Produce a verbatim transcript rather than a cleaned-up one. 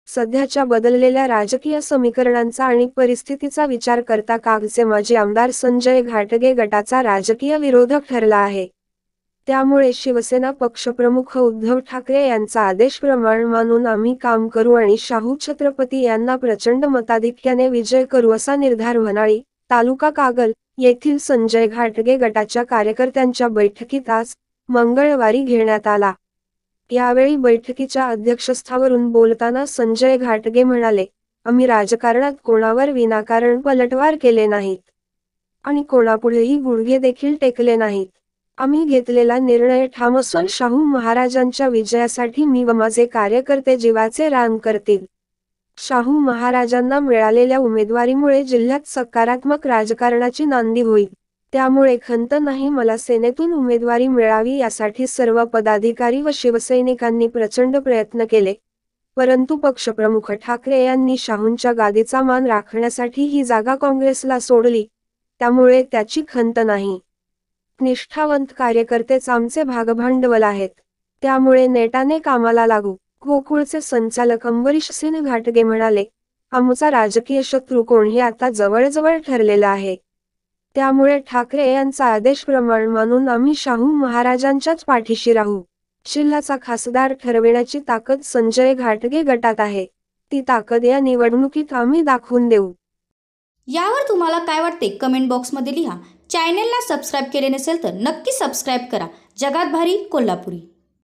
सध्याच्या बदललेल्या राजकीय समीकरणांचा आणि परिस्थितीचा विचार करता कागचे माजी आमदार संजय घाटगे गटाचा राजकीय विरोधक ठरला आहे. त्यामुळे शिवसेना पक्षप्रमुख उद्धव ठाकरे यांचा आदेश प्रमाण मानून आम्ही काम करू आणि शाहू छत्रपती यांना प्रचंड मताधिक्याने विजय करू असा निर्धार वनाळी, तालुका कागल येथील संजय घाटगे गटाच्या कार्यकर्त्यांच्या बैठकीत आज मंगळवारी घेण्यात आला. यावेळी बैठकीच्या अध्यक्षस्थावरून बोलताना संजय घाटगे म्हणाले, आम्ही राजकारणात कोणावर विनाकारण पलटवार केले नाहीत आणि कोणापुढेही गुडघे देखील टेकले नाहीत. आम्ही घेतलेला निर्णय ठाम असून शाहू महाराजांच्या विजयासाठी मी व माझे कार्यकर्ते जीवाचे रान करतील. शाहू महाराजांना मिळालेल्या उमेदवारीमुळे जिल्ह्यात सकारात्मक राजकारणाची नांदी होईल. त्यामुळे खंत नाही, मला सेनेतून उमेदवारी मिळावी यासाठी सर्व पदाधिकारी व शिवसैनिकांनी प्रचंड प्रयत्न केले, परंतु पक्षप्रमुख ठाकरे यांनी शाहूंच्या गादीचा मान राखण्यासाठी ही जागा काँग्रेसला सोडली, त्यामुळे त्याची खंत नाही. निष्ठावंत कार्यकर्तेच आमचे भागभांडवल आहेत, त्यामुळे नेटाने कामाला लागू. गोकुळचे संचालक अंबरीश सिंह घाटगे म्हणाले, आमचा राजकीय शत्रू कोण हे आता जवळजवळ ठरलेलं आहे. त्यामुळे ठाकरे यांचा आदेश प्रमाण मानून आम्ही शाहू महाराजांच्याच पाठीशी राहू. जिल्ह्याचा खासदार ठरविण्याची ताकद संजय घाटगे गटात आहे. ती ताकद या निवडणुकीत आम्ही दाखवून देऊ. यावर तुम्हाला काय वाटते कमेंट बॉक्समध्ये लिहा. चॅनेलला सबस्क्राईब केले नसेल तर नक्की सबस्क्राईब करा. जगात भारी कोल्हापुरी.